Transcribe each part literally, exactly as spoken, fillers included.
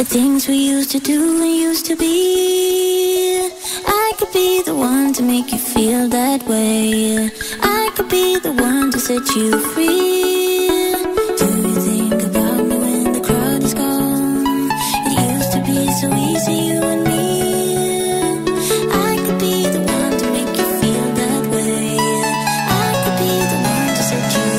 things we used to do and used to be. I could be the one to make you feel that way. I could be the one to set you free. Do you think about me when the crowd is gone? It used to be so easy, you and me. I could be the one to make you feel that way. I could be the one to set you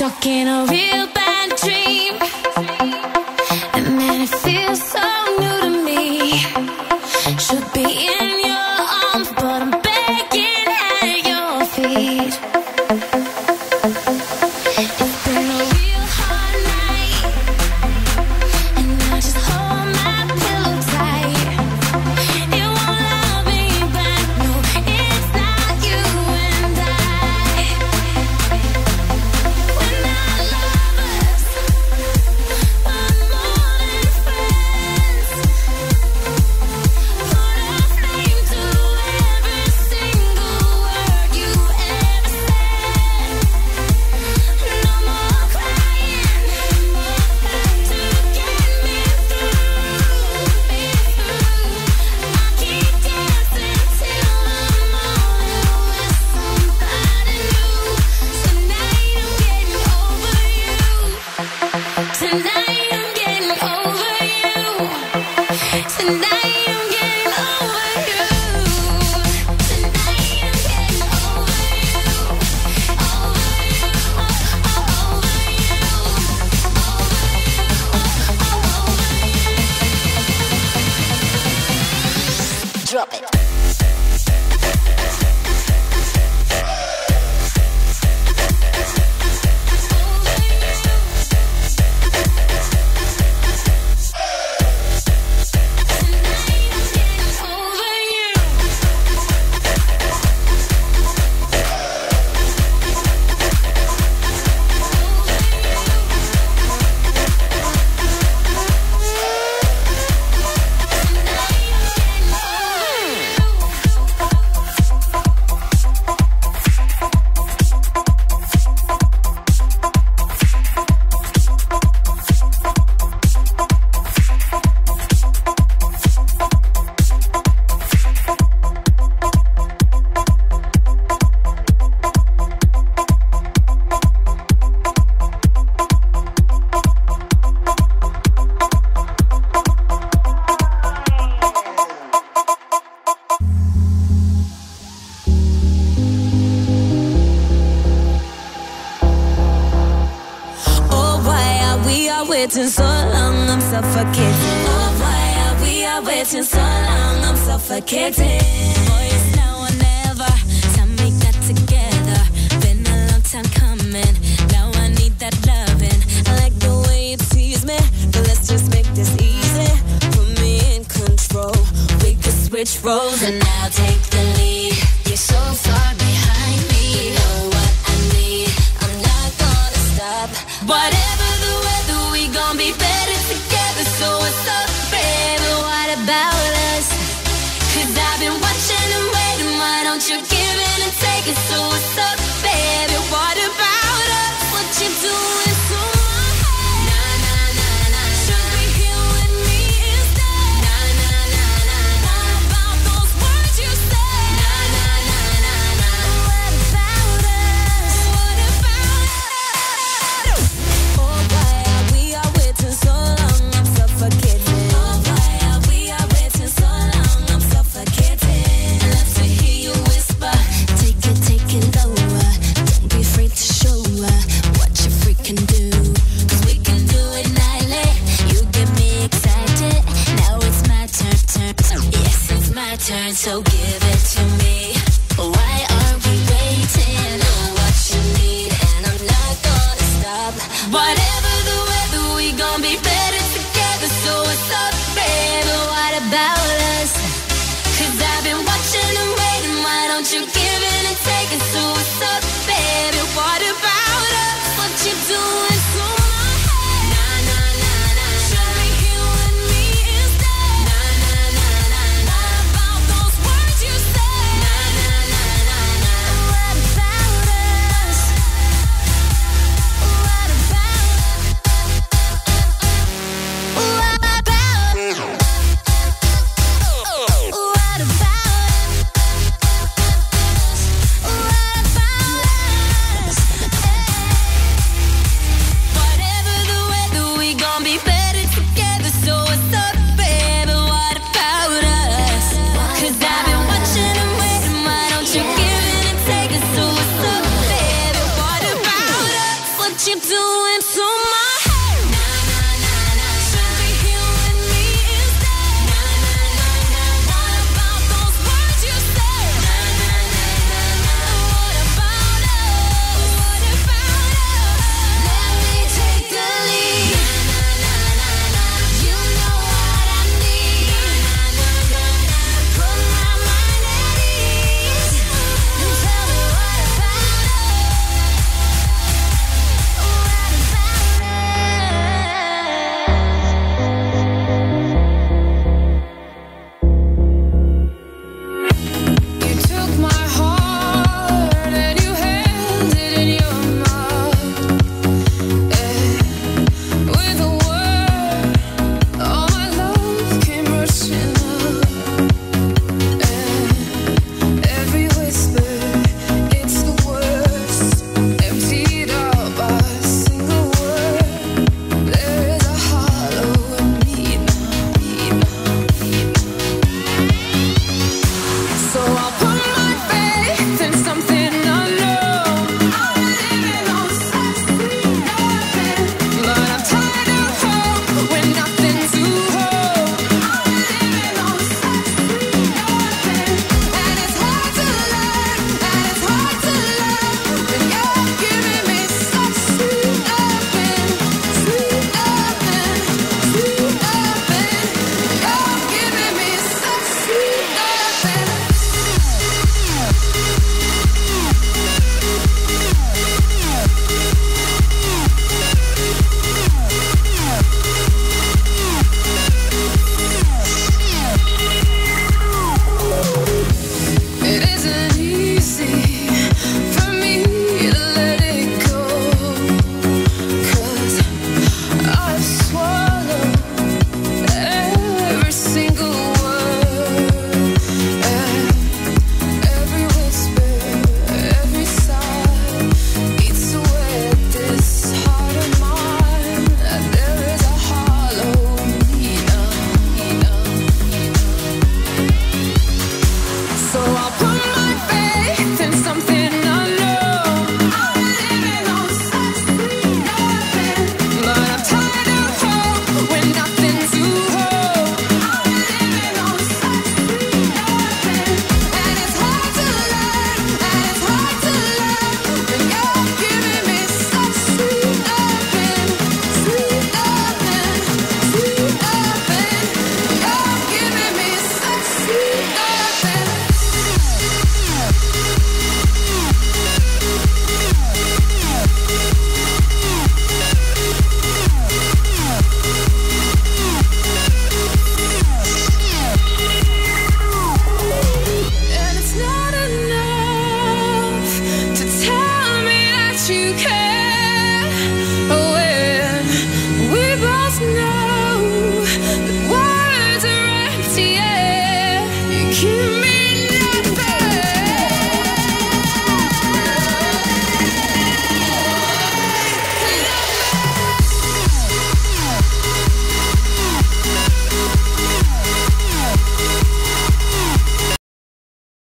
Stuck in a real bad dream, and then it feels so new to me. Should be in your arms, but I'm begging at your feet. It's been a real hard night, and I just hold my pillow tight. It won't hold me back, no, it's not you and I. We're not lovers, but more than friends. Put a flame to every single word you ever said. No more crying to get me through. I keep dancing till the morning with somebody new. Tonight I'm getting over you. Tonight I'm getting over you. Tonight I'm getting over you. Tonight I'm getting over you. Over you. Over you. Drop it. Oh, why are we are waiting so long? I'm suffocating. Oh, why are we are waiting so long? I'm suffocating. Boy, it's now or never. Time we got together. Been a long time coming. Now I need that loving. I like the way you tease me, but let's just make this easy. Put me in control. We could switch roles and I'll take the lead. You're so far behind me. You know what I need. I'm not gonna stop. Whatever the weather, we gon' be better together. So what's up, baby? What about us? Cause I've been watching and waiting. Why don't you give in and take it? So what's up, baby? What about us? What you doing to my head? Nah, nah, nah, nah. Should be here with me instead. Nah, nah, nah, nah. What about those words you said? Nah, nah, nah, nah, nah. What about us? What about us? Oh, why are we are waiting so long? I'm suffocating. Oh, why are we are waiting so long? I'm suffocating. I love to hear you whisper. Take it, take it lower. Don't be afraid to show her what you freaking do. 'Cause we can do it nightly. You get me excited. Now it's my turn, turn, turn. Yes, it's my turn, so give it to me. Why are we waiting? Know what you need, and I'm not gonna stop. Whatever the weather, we gon' be better together. So what's up, baby? What about us? Cause I've been watching and waiting. Why don't you give in and take it? So what's up, baby? What about us? What you doing to my head? Nah, nah, nah, nah. Should be here with me instead. Nah, nah, nah, nah. What about those words you said? Nah, nah, nah, nah. doing